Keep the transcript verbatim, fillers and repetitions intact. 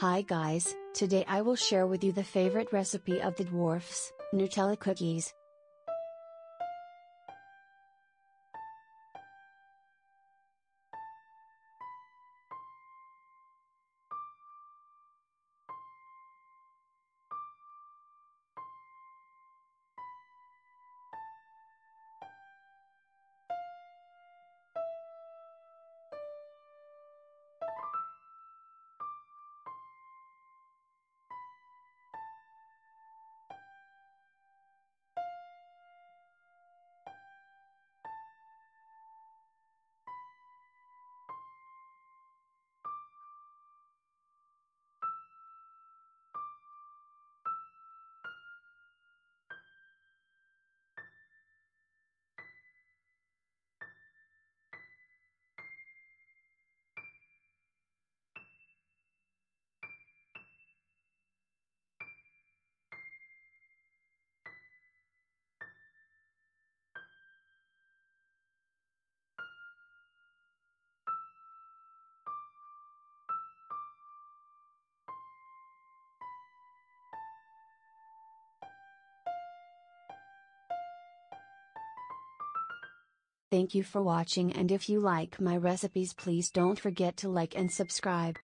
Hi guys, today I will share with you the favorite recipe of the dwarfs, Nutella cookies. Thank you for watching, and if you like my recipes, please don't forget to like and subscribe.